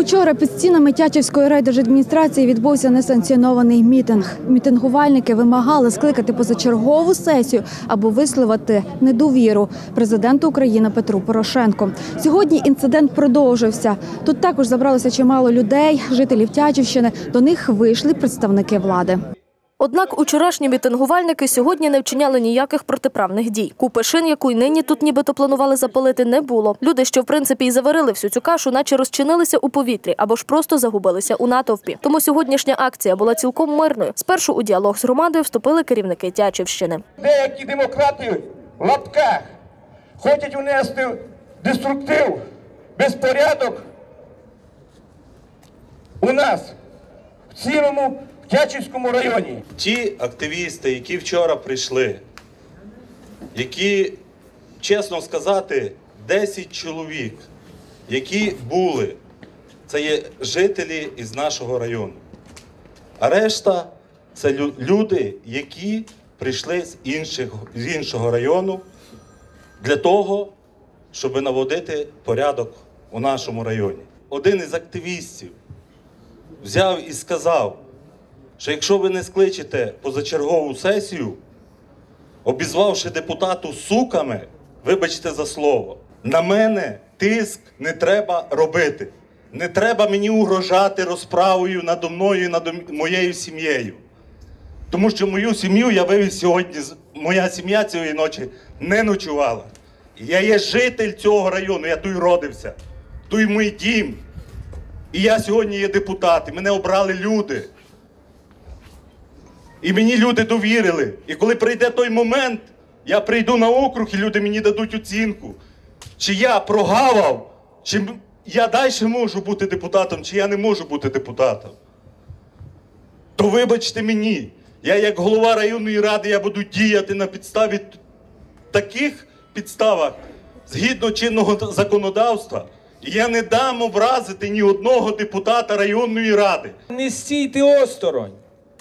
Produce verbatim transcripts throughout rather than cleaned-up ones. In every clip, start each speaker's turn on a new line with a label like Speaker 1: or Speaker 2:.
Speaker 1: Учора під стінами Тячівської райдержадміністрації відбувся несанкціонований мітинг. Мітингувальники вимагали скликати позачергову сесію або висловити недовіру президенту України Петру Порошенку. Сьогодні інцидент продовжився. Тут також забралося чимало людей, жителів Тячівщини. До них вийшли представники влади.
Speaker 2: Однак учорашні мітингувальники сьогодні не вчиняли ніяких протиправних дій. Купи шин, яку й нині тут нібито планували запалити, не було. Люди, що в принципі і заварили всю цю кашу, наче розчинилися у повітрі або ж просто загубилися у натовпі. Тому сьогоднішня акція була цілком мирною. Спершу у діалог з громадою вступили керівники Тячівщини.
Speaker 3: Деякі демократи в лапках хочуть унести деструктив, безпорядок у нас в цілому в Тячівському районі.
Speaker 4: Ті активісти, які вчора прийшли, які, чесно сказати, десять чоловік, які були, це є жителі із нашого району. А решта – це люди, які прийшли з, інших, з іншого району для того, щоб наводити порядок у нашому районі. Один із активістів взяв і сказав, що якщо ви не скличете позачергову сесію, обізвавши депутату суками, вибачте за слово, на мене тиск не треба робити. Не треба мені угрожати розправою надо мною і над моєю сім'єю. Тому що мою сім'ю я вивіз сьогодні, моя сім'я цієї ночі не ночувала. Я є житель цього району, я тут родився, тут мій дім. І я сьогодні є депутат, і мене обрали люди. І мені люди довірили. І коли прийде той момент, я прийду на округ, і люди мені дадуть оцінку. Чи я прогавав, чи я далі можу бути депутатом, чи я не можу бути депутатом. То вибачте мені, я як голова районної ради, я буду діяти на підставі таких підставах, згідно чинного законодавства. І я не дам образити ні одного депутата районної ради.
Speaker 5: Не стійте осторонь.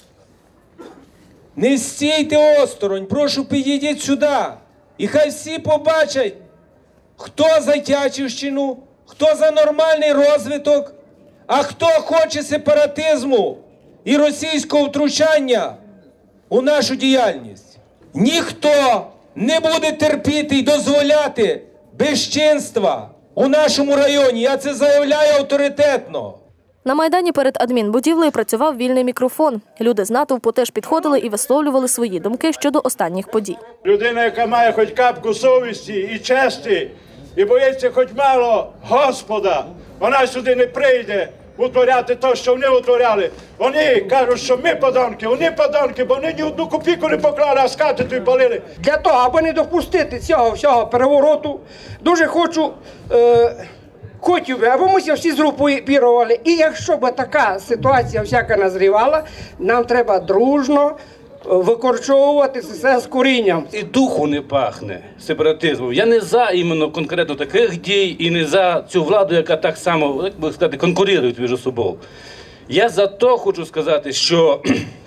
Speaker 5: Не стійте осторонь, прошу, підійдіть сюди. І хай всі побачать, хто за Тячівщину, хто за нормальний розвиток, а хто хоче сепаратизму і російського втручання у нашу діяльність. Ніхто не буде терпіти і дозволяти безчинства у нашому районі. Я це заявляю авторитетно.
Speaker 2: На Майдані перед адмінбудівлею працював вільний мікрофон. Люди з натовпу теж підходили і висловлювали свої думки щодо останніх подій.
Speaker 3: Людина, яка має хоч капку совісті і честі, і боїться хоч мало Господа, вона сюди не прийде утворяти те, що вони утворяли. Вони кажуть, що ми подонки, вони подонки, бо вони ні одну копійку не поклали, а скати тут палили.
Speaker 6: Для того, аби не допустити цього всього перевороту, дуже хочу... Е Хотів би, аби ми всі згрупували, і якщо б така ситуація всяка назрівала, нам треба дружно викорчовувати все з корінням.
Speaker 7: І духу не пахне сепаратизмом. Я не за іменно конкретно таких дій і не за цю владу, яка так само, як би сказати, конкурує між собою. Я за то хочу сказати, що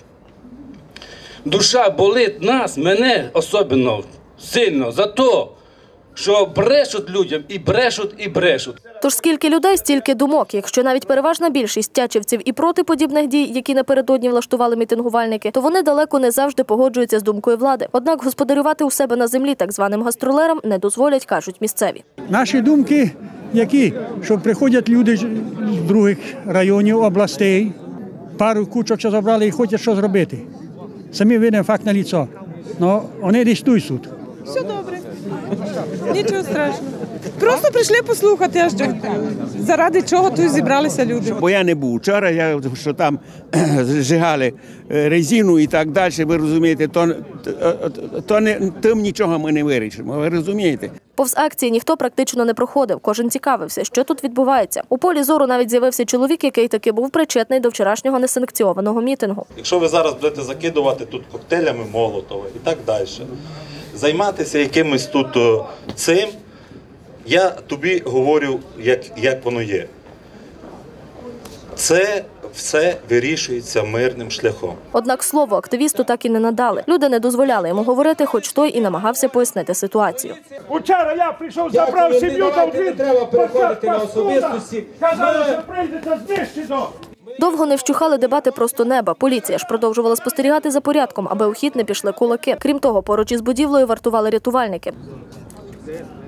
Speaker 7: душа болить нас, мене особливо сильно, за то, що брешуть людям, і брешуть, і брешуть.
Speaker 2: Тож скільки людей, стільки думок. Якщо навіть переважна більшість тячівців і проти подібних дій, які напередодні влаштували мітингувальники, то вони далеко не завжди погоджуються з думкою влади. Однак господарювати у себе на землі так званим гастролерам не дозволять, кажуть місцеві.
Speaker 8: Наші думки які? Що приходять люди з других районів, областей, пару кучок що забрали і хочуть що зробити. Самі видно факт на лицо. Ну, вони десь тут суд.
Speaker 9: Все добре. Нічого страшного. Просто прийшли послухати, аж заради чого тут зібралися люди.
Speaker 10: Бо я не був вчора, я, що там зжигали резину і так далі, ви розумієте, то, то, то не, тим нічого ми не вирішимо, ви розумієте.
Speaker 2: Повз акції ніхто практично не проходив, кожен цікавився, що тут відбувається. У полі зору навіть з'явився чоловік, який таки був причетний до вчорашнього несанкціонованого мітингу.
Speaker 4: Якщо ви зараз будете закидувати тут коктейлями Молотова і так далі, займатися якимось тут цим, я тобі говорю, як, як воно є. Це все вирішується мирним шляхом.
Speaker 2: Однак слово активісту так і не надали. Люди не дозволяли йому говорити, хоч той і намагався пояснити ситуацію.
Speaker 3: Вчора я прийшов, забрав сім'ю та
Speaker 5: не треба переходити на особистості.
Speaker 3: Казали, що прийдете знищено.
Speaker 2: Довго не вщухали дебати просто неба. Поліція ж продовжувала спостерігати за порядком, аби у хід не пішли кулаки. Крім того, поруч із будівлею вартували рятувальники.